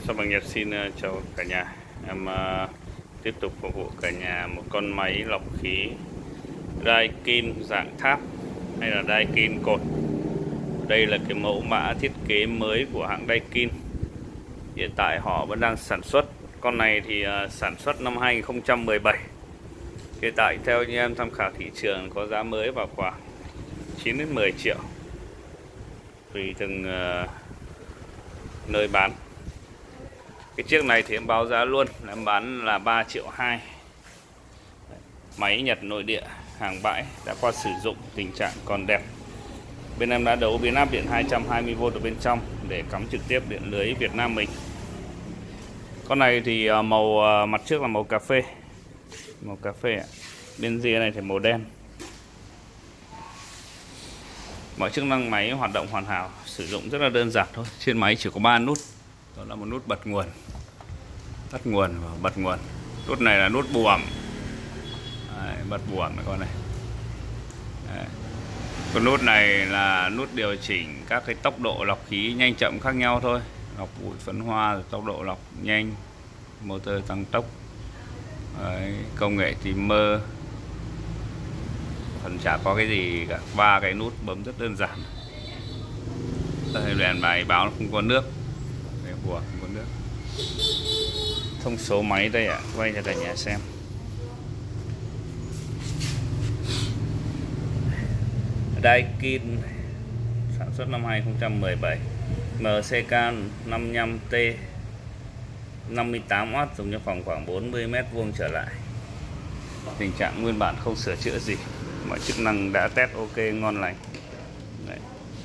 Sao bằng Nhật xin chào cả nhà. Em tiếp tục phục vụ cả nhà một con máy lọc khí Daikin dạng tháp hay là Daikin cột. Đây là cái mẫu mã thiết kế mới của hãng Daikin. Hiện tại họ vẫn đang sản xuất. Con này thì sản xuất năm 2017. Hiện tại theo như em tham khảo thị trường có giá mới vào khoảng 9 đến 10 triệu tùy từng nơi bán. Cái chiếc này thì em báo giá luôn, em bán là 3,2 triệu. Máy Nhật nội địa, hàng bãi, đã qua sử dụng, tình trạng còn đẹp. Bên em đã đấu biến áp điện 220V ở bên trong để cắm trực tiếp điện lưới Việt Nam mình. Con này thì màu mặt trước là màu cà phê. Màu cà phê ạ. Bên dưới này thì màu đen. Mọi chức năng máy hoạt động hoàn hảo, sử dụng rất là đơn giản thôi. Trên máy chỉ có 3 nút. Đó là một nút bật nguồn, tắt nguồn và bật nguồn. Nút này là nút bù ẩm. Đấy, bật bù ẩm này con này. Đấy. Còn nút này là nút điều chỉnh các cái tốc độ lọc khí nhanh chậm khác nhau thôi. Lọc bụi phấn hoa, tốc độ lọc nhanh, motor tăng tốc. Đấy, công nghệ timer. Phần chả có cái gì cả, 3 cái nút bấm rất đơn giản. Đây, đèn bài báo nó không có nước. Đây, bùa không có nước. Thông số máy đây ạ, quay cho cả nhà xem. Daikin sản xuất năm 2017, MCK 55T 58W, dùng cho phòng khoảng 40m² trở lại. Tình trạng nguyên bản không sửa chữa gì, mọi chức năng đã test ok ngon lành. Đấy.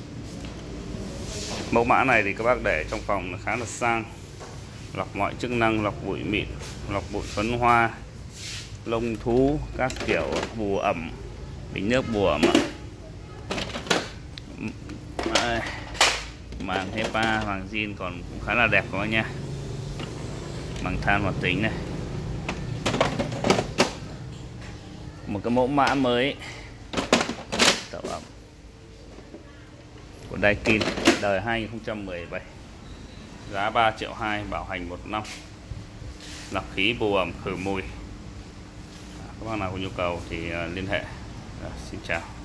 Mẫu mã này thì các bác để trong phòng khá là sang, lọc mọi chức năng, lọc bụi mịn, lọc bụi phấn hoa, lông thú, các kiểu bù ẩm, bình nước bù ẩm. Màng HEPA, màng zin còn cũng khá là đẹp các bác nha. Màng than hoạt tính này. Một cái mẫu mã mới tạo ẩm của Daikin, đời 2017, giá 3,2 triệu, bảo hành 1 năm, lọc khí bù ẩm khử mùi. Các bác nào có nhu cầu thì liên hệ. Xin chào.